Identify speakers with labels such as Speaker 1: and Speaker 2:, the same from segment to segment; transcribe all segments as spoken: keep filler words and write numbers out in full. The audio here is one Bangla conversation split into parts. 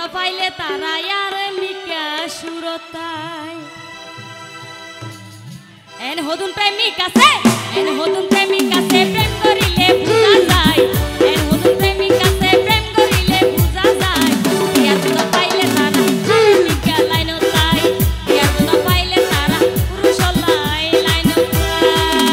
Speaker 1: বুদা পাইলে তারা আর নিকা সুরতায় এন হদুন প্রেমিক আছে এন হদুন প্রেমিক আছে প্রেম করিলে বুঝা যায় এন হদুন প্রেমিক আছে প্রেম করিলে বুঝা যায় ইয়ার বুদা পাইলে তারা আর নিকা লাইনতায় ইয়ার বুদা পাইলে তারা পুরুষ লাই লাইনতায়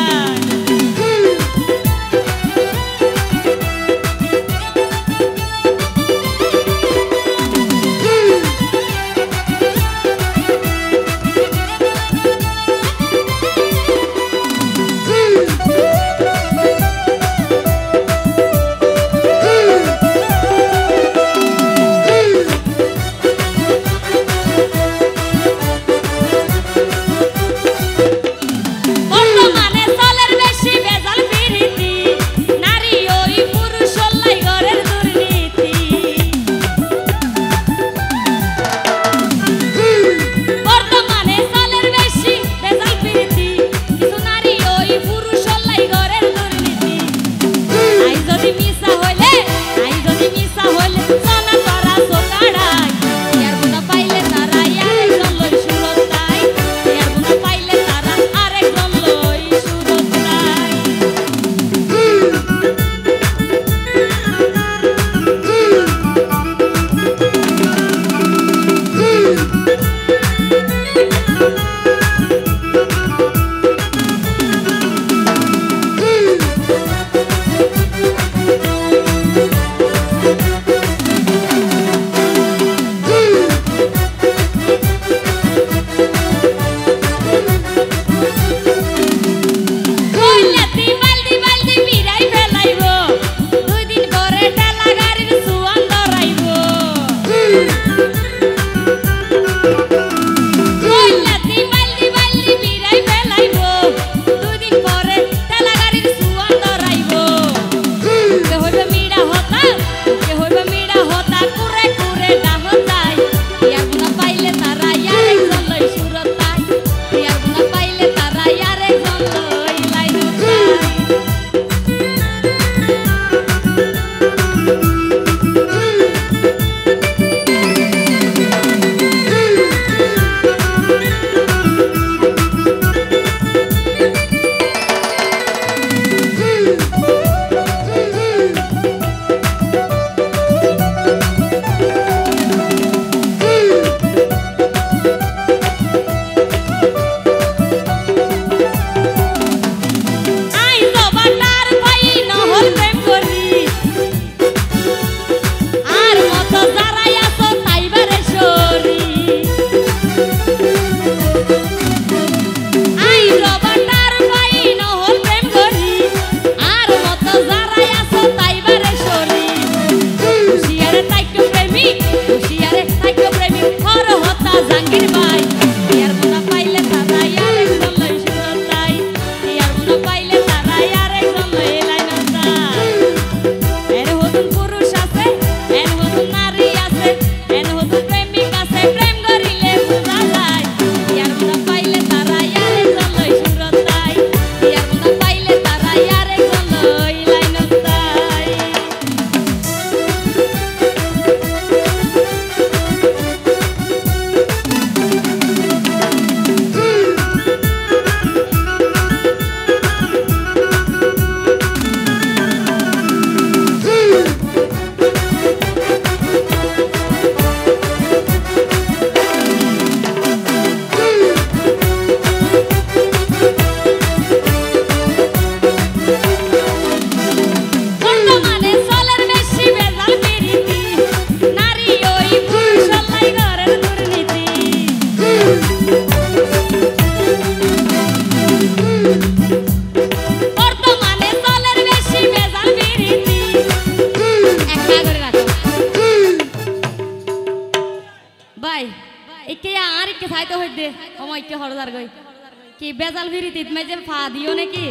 Speaker 1: কি বেজাল ভিরিতিত মেজে ফা দিও নাকি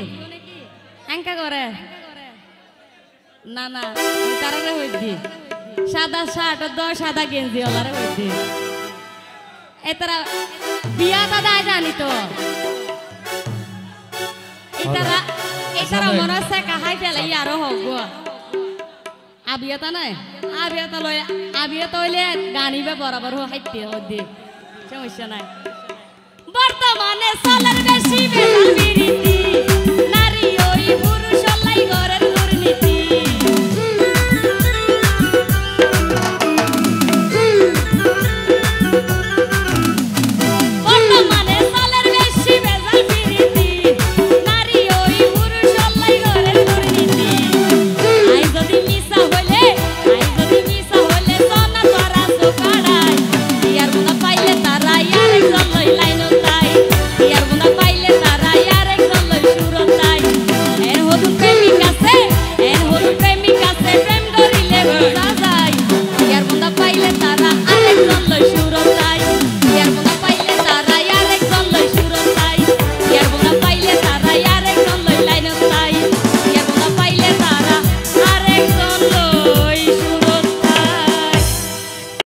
Speaker 1: এঙ্কা করে না না তারারে হইদি সাদা শার্ট আর দশ সাদা গেঞ্জি ওলারে হইদি এতারা বিয়া দাদা জানি তো এতারা এতারা মনে হচ্ছে কাহাই ফেলাই আরো হোক আবিয়াতা নাই আবিয়াতা লয় আবিয়াতা হইলে গানিবে বরাবর হাইতে দিয়ে সমস্যা নাই বর্তমানে সালের বেশি